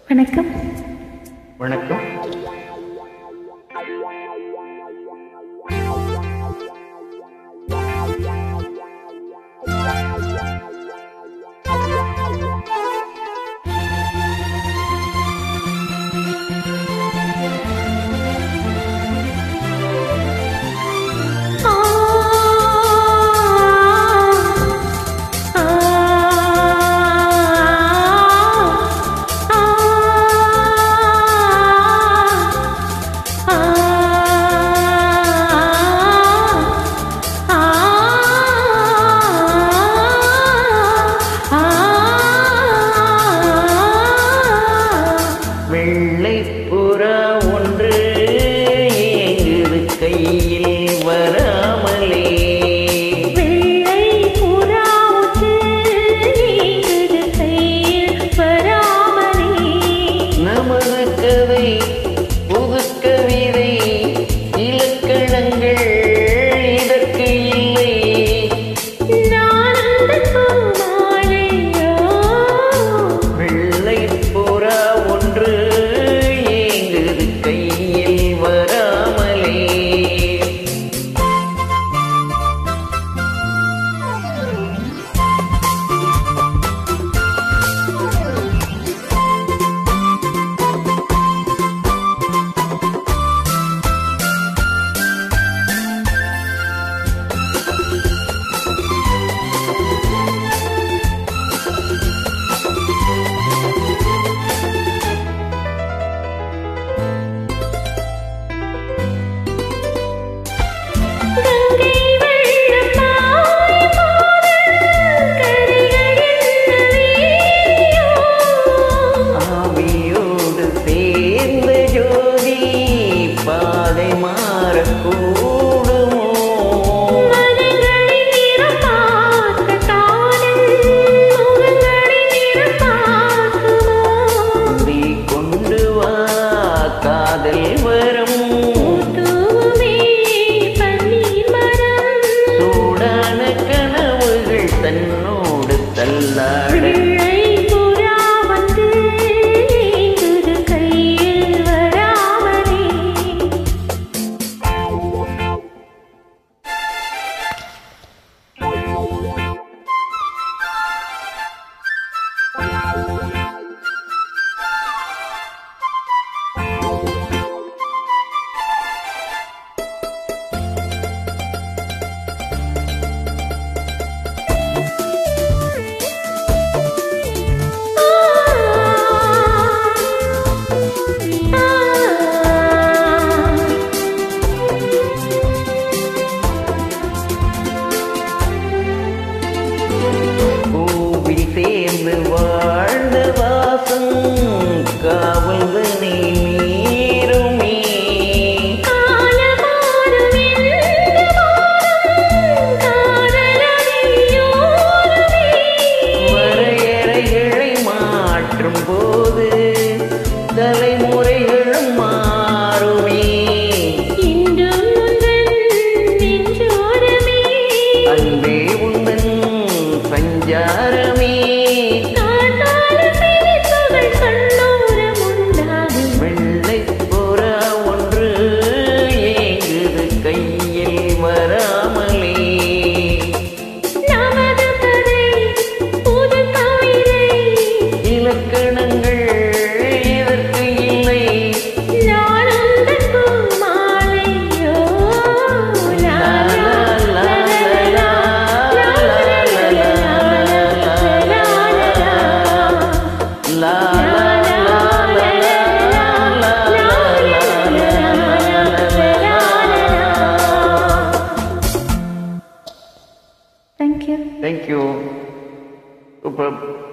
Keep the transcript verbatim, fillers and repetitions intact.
வணக்கம். வணக்கம். வெள்ளைப்புறா ஒன்று ஏங்குது கையில் வராமலே. வெள்ளைப்புறா ஒன்று ஏங்குது கையில் வராமலே. நமது கதை புது கவிதை, இலக்கணங்கள் இதற்கு இல்லை. நான் அந்த பூமாலையோ. வெள்ளைப்புறா ஒன்று ஏங்குது கையில் வராமலே. தன்னோடு தள்ளாட வெள்ளைப்புறா வந்து ஏங்குது கையில் வராமலே. சேர்ந்து வாழ்ந்த வாசம் காவல்தனை மீறுமே. வரையறைகளை மாற்றும் போது தலைமுறைகளும் மாறுமே. அன்பே உந்தன் சஞ்சாரமே. வெள்ளைப்புறா ஒன்று ஏங்குது கையில் வராமலே. இலக்கணங்கள் இதற்கு இல்லை. Thank you. Thank you. Super.